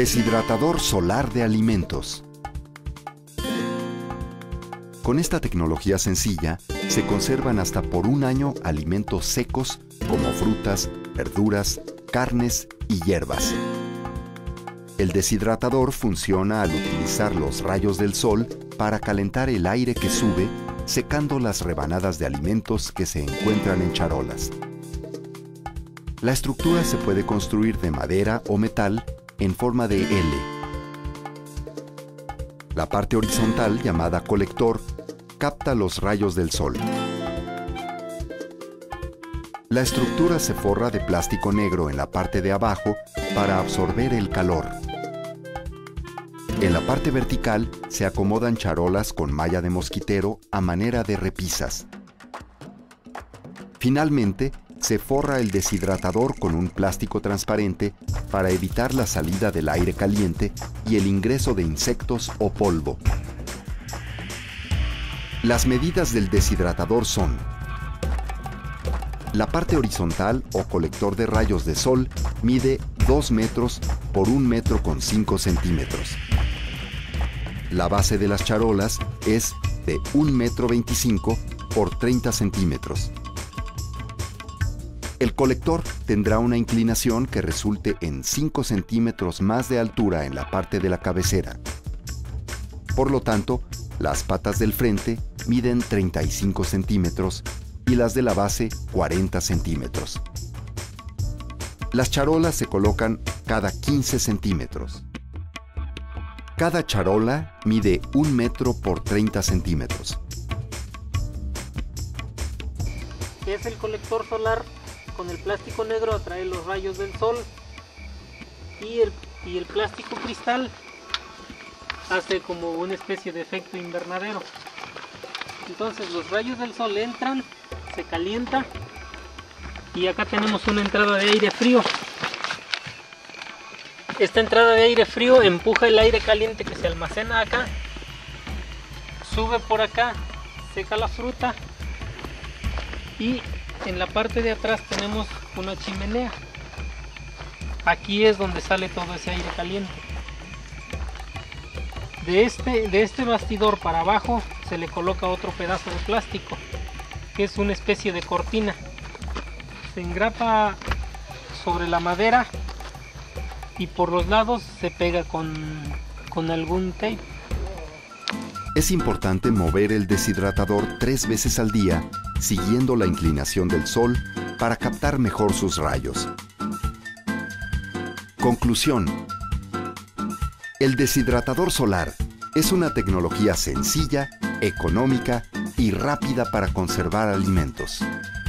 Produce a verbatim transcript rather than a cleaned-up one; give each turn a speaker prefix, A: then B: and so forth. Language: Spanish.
A: Deshidratador solar de alimentos. Con esta tecnología sencilla, se conservan hasta por un año alimentos secos como frutas, verduras, carnes y hierbas. El deshidratador funciona al utilizar los rayos del sol para calentar el aire que sube, secando las rebanadas de alimentos que se encuentran en charolas. La estructura se puede construir de madera o metal en forma de L. La parte horizontal, llamada colector, capta los rayos del sol. La estructura se forra de plástico negro en la parte de abajo para absorber el calor. En la parte vertical se acomodan charolas con malla de mosquitero a manera de repisas. Finalmente, se forra el deshidratador con un plástico transparente para evitar la salida del aire caliente y el ingreso de insectos o polvo. Las medidas del deshidratador son: la parte horizontal o colector de rayos de sol mide dos metros por un metro con cinco centímetros. La base de las charolas es de un metro veinticinco por treinta centímetros. El colector tendrá una inclinación que resulte en cinco centímetros más de altura en la parte de la cabecera. Por lo tanto, las patas del frente miden treinta y cinco centímetros y las de la base cuarenta centímetros. Las charolas se colocan cada quince centímetros. Cada charola mide un metro por treinta centímetros.
B: Es el colector solar. Con el plástico negro atrae los rayos del sol y el, y el plástico cristal hace como una especie de efecto invernadero. Entonces los rayos del sol entran, se calienta y acá tenemos una entrada de aire frío. Esta entrada de aire frío empuja el aire caliente que se almacena acá, sube por acá, seca la fruta y en la parte de atrás tenemos una chimenea. Aquí es donde sale todo ese aire caliente. De este, de este bastidor para abajo se le coloca otro pedazo de plástico, que es una especie de cortina. Se engrapa sobre la madera y por los lados se pega con, con algún tape.
A: Es importante mover el deshidratador tres veces al día, siguiendo la inclinación del sol para captar mejor sus rayos. Conclusión: el deshidratador solar es una tecnología sencilla, económica y rápida para conservar alimentos.